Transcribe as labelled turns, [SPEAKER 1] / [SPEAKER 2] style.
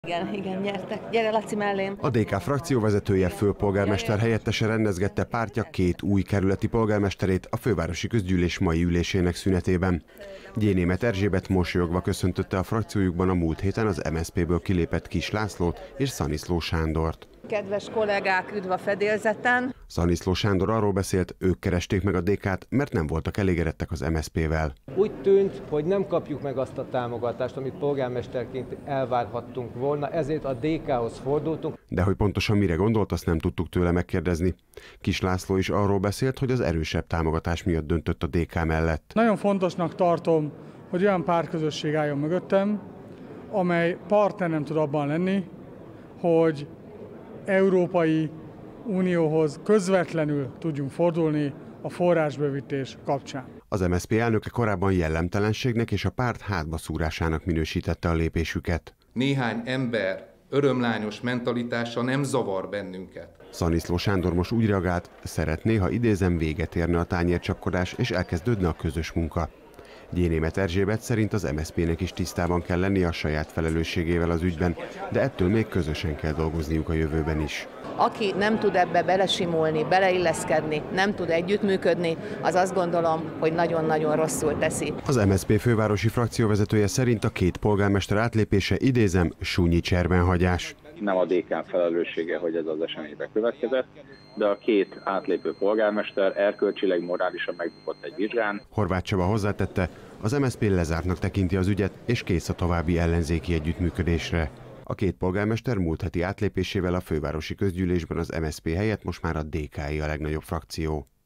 [SPEAKER 1] Igen, nyertek. Gyere, Laci, mellém.
[SPEAKER 2] A DK frakcióvezetője, főpolgármester helyettese rendezgette pártja két új kerületi polgármesterét a fővárosi közgyűlés mai ülésének szünetében. Gyénémet Erzsébet mosolyogva köszöntötte a frakciójukban a múlt héten az MSZP-ből kilépett Kiss Lászlót és Szaniszló Sándort.
[SPEAKER 1] Kedves kollégák, üdv a fedélzeten!
[SPEAKER 2] Szaniszló Sándor arról beszélt, ők keresték meg a DK-t, mert nem voltak elégedettek az MSZP-vel.
[SPEAKER 3] Úgy tűnt, hogy nem kapjuk meg azt a támogatást, amit polgármesterként elvárhattunk volna, ezért a DK-hoz fordultunk.
[SPEAKER 2] De hogy pontosan mire gondolt, azt nem tudtuk tőle megkérdezni. Kiss László is arról beszélt, hogy az erősebb támogatás miatt döntött a DK mellett.
[SPEAKER 4] Nagyon fontosnak tartom, hogy olyan pártközösség álljon mögöttem, amely partner nem tud abban lenni, hogy Európai Unióhoz közvetlenül tudjunk fordulni a forrásbővítés kapcsán.
[SPEAKER 2] Az MSZP elnöke korábban jellemtelenségnek és a párt hátbaszúrásának minősítette a lépésüket.
[SPEAKER 5] Néhány ember örömlányos mentalitása nem zavar bennünket.
[SPEAKER 2] Szaniszló Sándor most úgy reagált, szeretné, ha idézem, véget érne a tányércsapkodás és elkezdődne a közös munka. Gyénémet Erzsébet szerint az MSZP-nek is tisztában kell lennie a saját felelősségével az ügyben, de ettől még közösen kell dolgozniuk a jövőben is.
[SPEAKER 1] Aki nem tud ebbe belesimulni, beleilleszkedni, nem tud együttműködni, az azt gondolom, hogy nagyon-nagyon rosszul teszi.
[SPEAKER 2] Az MSZP fővárosi frakcióvezetője szerint a két polgármester átlépése, idézem, súnyi cserbenhagyás.
[SPEAKER 6] Nem a DK felelőssége, hogy ez az esemény bekövetkezett, de a két átlépő polgármester erkölcsileg, morálisan megbukott egy vizsgán.
[SPEAKER 2] Horváth Csaba hozzátette, az MSZP lezártnak tekinti az ügyet, és kész a további ellenzéki együttműködésre. A két polgármester múlt heti átlépésével a fővárosi közgyűlésben az MSZP helyett most már a DK-é a legnagyobb frakció.